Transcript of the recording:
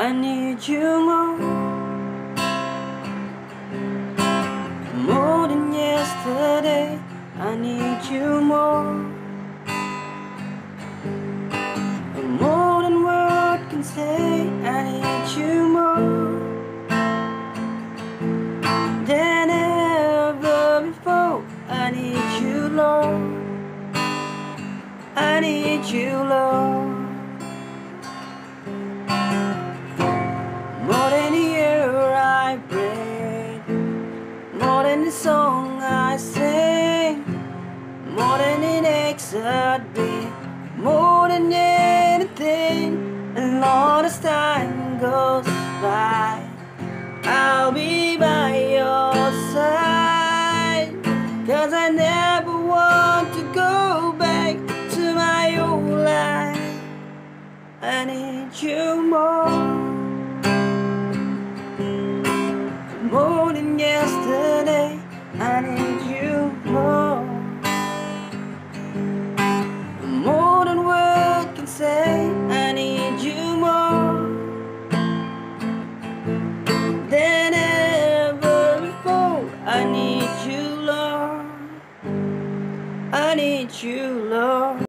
I need you more than yesterday. I need you more than words can say. I need you more than ever before. I need you, Lord. I need you, Lord. More than the air I breathe, more than the song I sing, more than the next heartbeat, more than anything. And Lord, as time goes by, I'll be by your side. 'Cause I never want to go back to my old life. I need you more than yesterday. I need you.